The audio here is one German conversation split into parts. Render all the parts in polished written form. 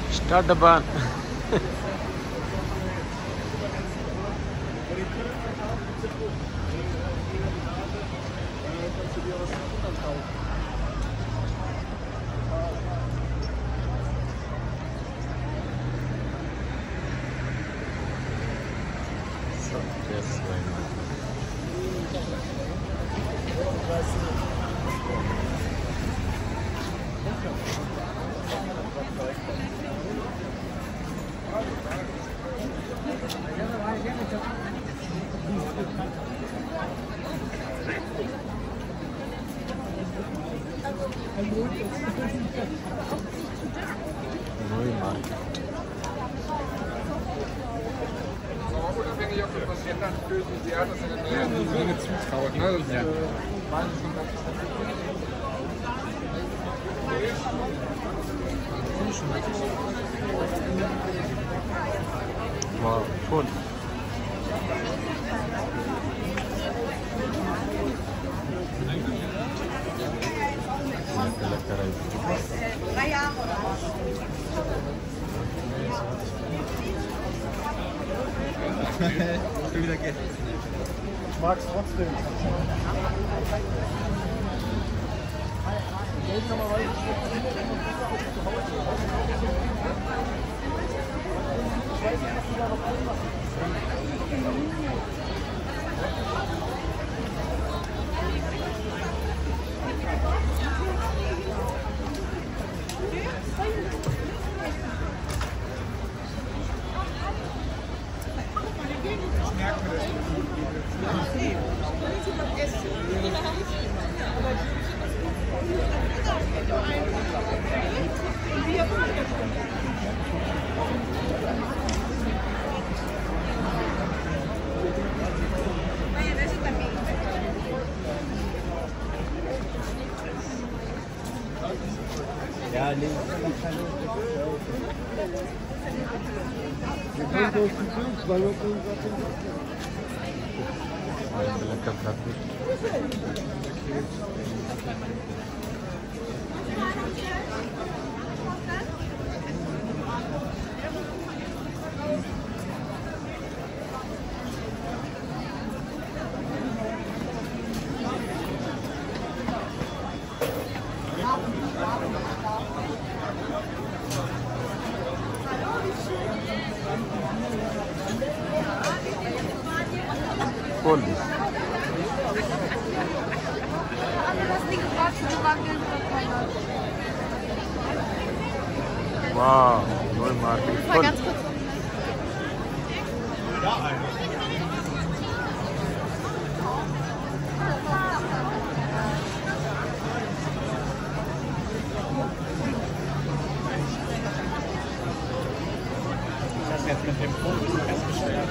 Start the Bahn. So, this way. Unabhängig, ob das passiert, dann lösen sie an, dass eine Menge zutraut. Ne? Ja. Wow, schon. Lecker, 3 Jahre oder Ich will wieder Geld. Ich mag es trotzdem. Ja, nee, wir können durch die Tür, weil wir lecker Platten. Voll. Wow, Neumarkt. Mal ganz kurz. das jetzt mit dem Punkt festgestellt.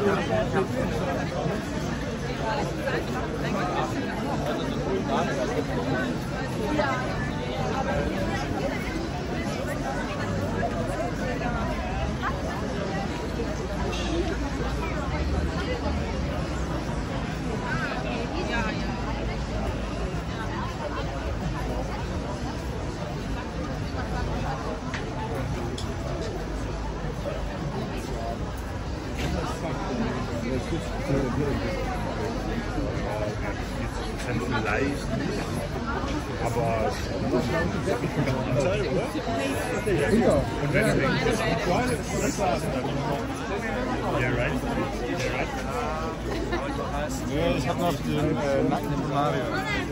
Vielleicht, aber Anteil, oder? Ja. Und wenn du denkst, das ist equal, ist das klar. Yeah, right? Yeah, right? Nee, ich hab noch den nackten Mario.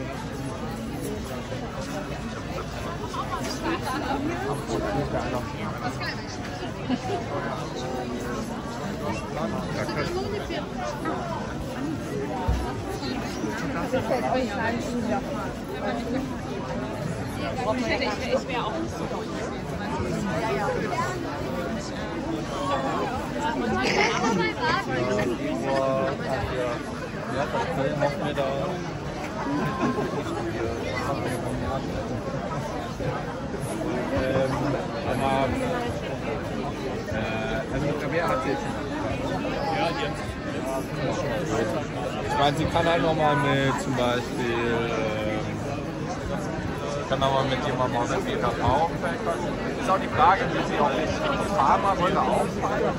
Das fällt euch sagen, ich wieder fahren. Ich wäre auch nicht so. Ja, ja. Ja, das Köln macht mir da. Aber also Rabea hat sie jetzt. Ja, jetzt. Ich meine, sie kann halt nochmal mit zum Beispiel kann aber mit jemandem aus der BKV vielleicht was. Ist auch die Frage, will sie auch nicht Pharma wieder auffallen?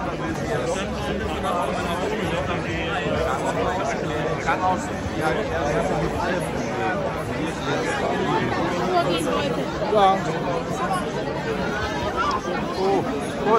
Kann auch ja, ja. Oh, gut.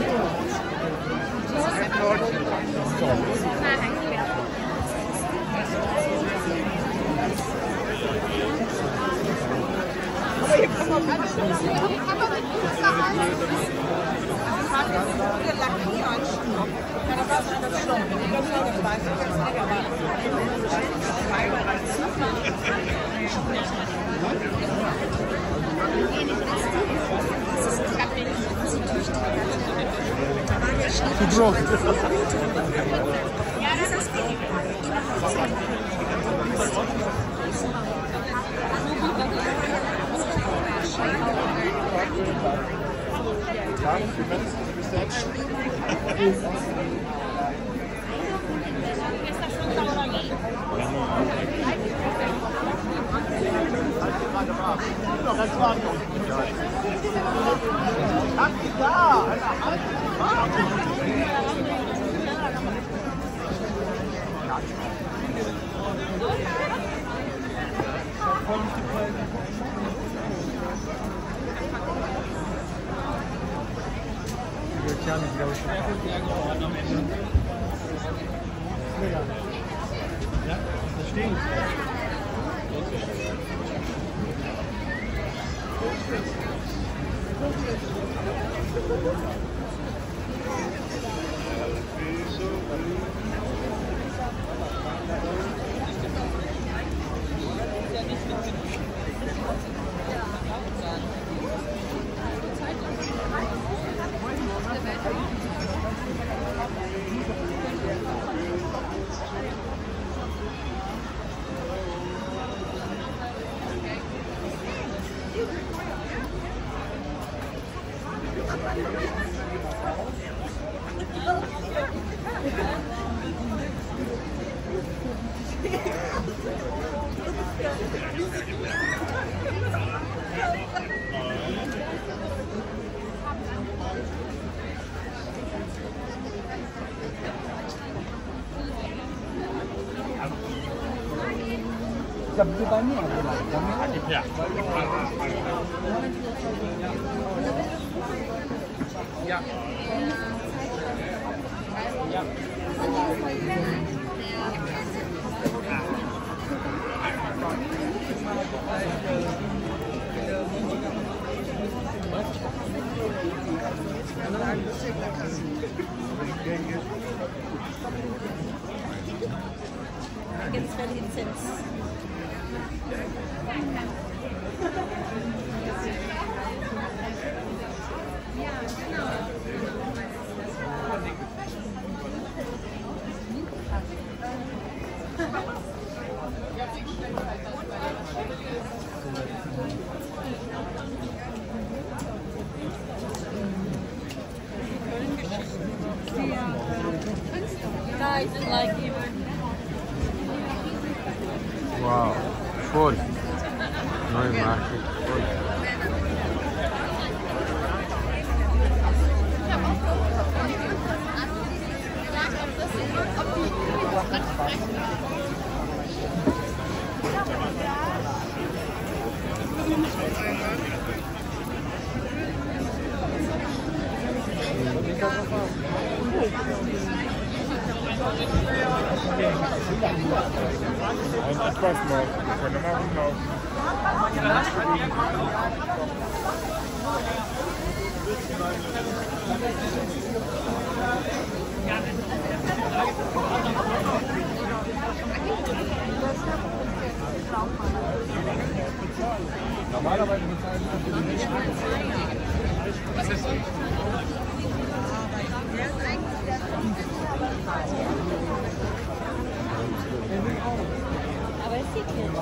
Ganz very intense. Guys, like you. Wow, voll. Neue Marke, voll. Und etwas noch. Wir können mal rumlaufen. Normalerweise bezahlen wir nicht. Was ist das? Aber es sieht nicht.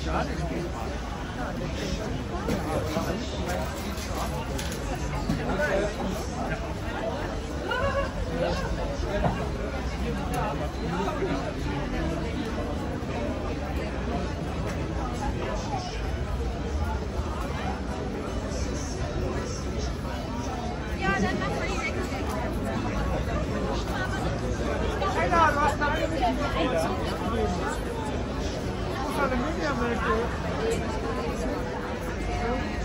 Ja, dann machen wir die nächste. Alle Media-Märkte.